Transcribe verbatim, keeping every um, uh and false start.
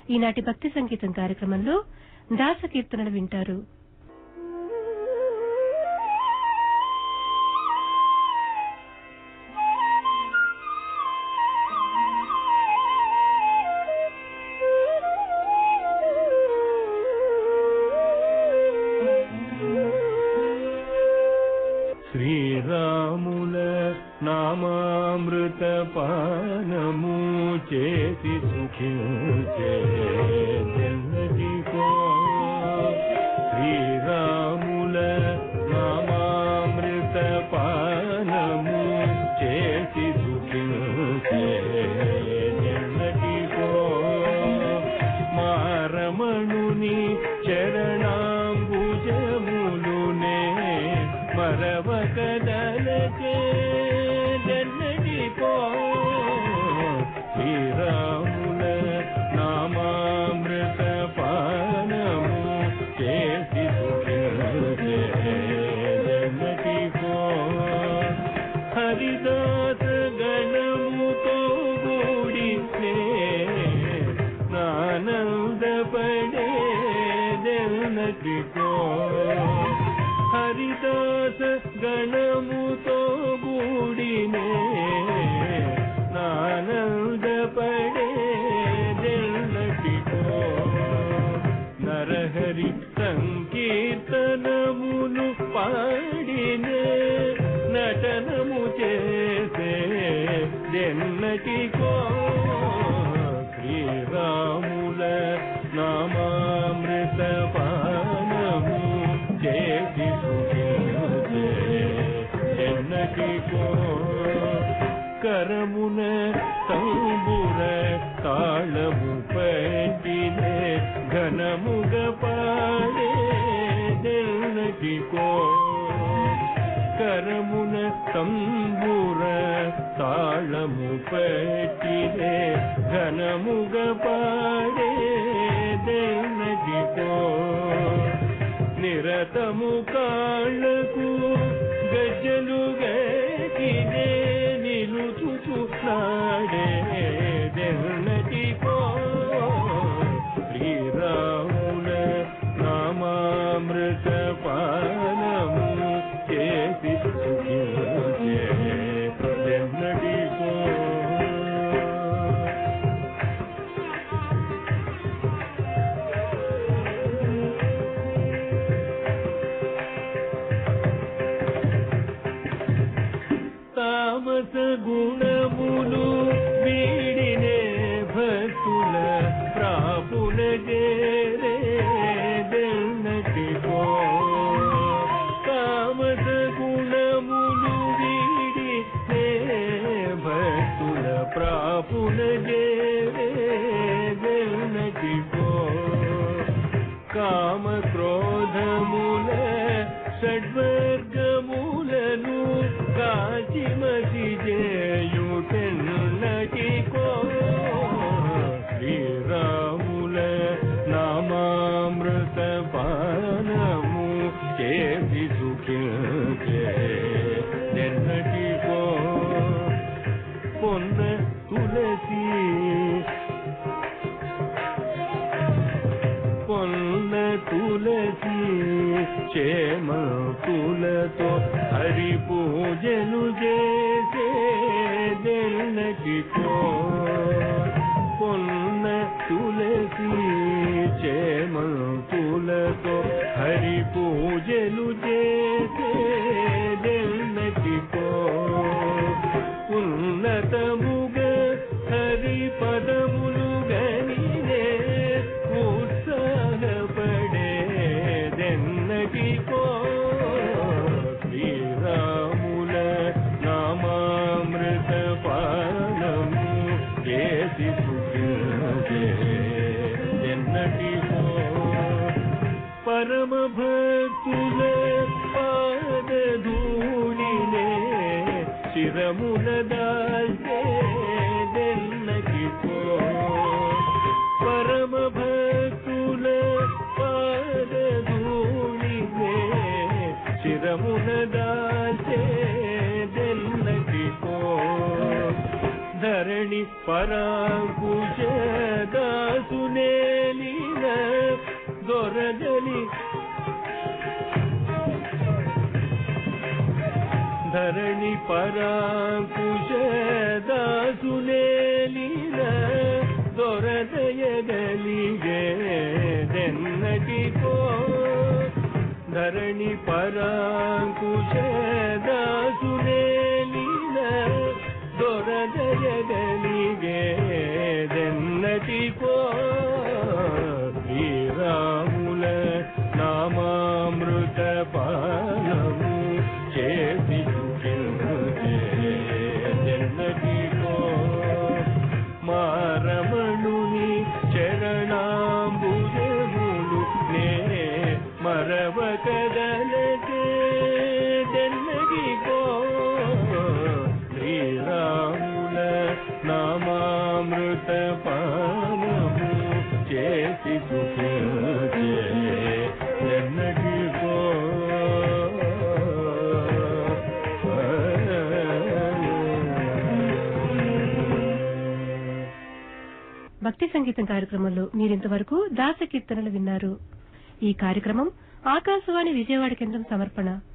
ఈనాటి భక్తి సంగీతం కార్యక్రమంలో దాస కీర్తనలు వింటారు. శ్రీరాముల నామామృత పానము చేసి సుఖించే జనదికో. శ్రీరాముల నామామృత పానము చేసి సుఖించే జనదికో. మారమణుని చరణాంబుజములునే మరవక దళకే జనదికో. శ్రీరాముల నామామృత పానము చేసి సుఖించే జనదికో. హరిదాస గణముతో గూడితే నానందపడే జనదికో. హరిదాస గణముతో గూడినే నానందపడే జనదికో. నరహరి సంకీర్తనములు పాడినే నటనము చేసే జనదికో. శ్రీరాముల నామామృత పానము చేసి సుఖించే జనదికో. కరమున తంబుర తాళము పట్టినే ఘనముగ పాడే జనదికో. కరమున తంబుర తాళము పట్టినే ఘనముగ పాడే జనదికో. నిరతము కాళ్ళకు గజ్జలు గట్టినే నిలుచుచున్నాడే జనదికో. శ్రీరాముల నామామృత పానము చేసి సుఖించే జనదికో. తామస గుణములు వీడినే భక్తుల ప్రాపుల చేరే జనదికో. తామస గుణములు వీడినే భక్తుల ప్రాపుల చేరే జనదికో. కామ క్రోధముల షడ్వర్గములను కాచిమసి చేయుటెన్నటికో. శ్రీరాముల నామామృత పానము చేసి సుఖించే జనదికో. పొన్న తులసి పొన్న తులసి చేమతులతో హరి పూజలు చేసే జనదికో. పొన్న తులసి చేమతులతో హరి పూజలు చేసే జనదికో. ఉన్నతముగ హరి పదములు గనినే ఉత్సాహపడే జనదికో. శ్రీరాముల నామామృత పానము చేసి సుఖించే జనదికో. పరమ భక్తుల పాదధూళినే శిరమున దాల్చే జనదికో. పరమ భక్తుల పాదధూళినే శిరమున దాల్చే జనదికో. ధరణి పరాంకుశ దాసునే ధరణి పరాంకుశ దాసునేలిన దొరదయగలిగే దెన్నటికో ధరణి పరాంకుశ దాసునేలిన దొరదయగలిగే దెన్నటికో శ్రీరాముల నామామృత పానము చేసి జన్నటికో మారమణుని చరణాంబుజములు నే మరవ కదలకే జన్నటికో శ్రీరాముల నామామృత పానము చేసి సుఖే జన్నటికో భక్తి సంగీతం కార్యక్రమంలో మీరింతవరకు దాస కీర్తనలు విన్నారు. ఈ కార్యక్రమం ఆకాశవాణి విజయవాడ కేంద్రం సమర్పణ.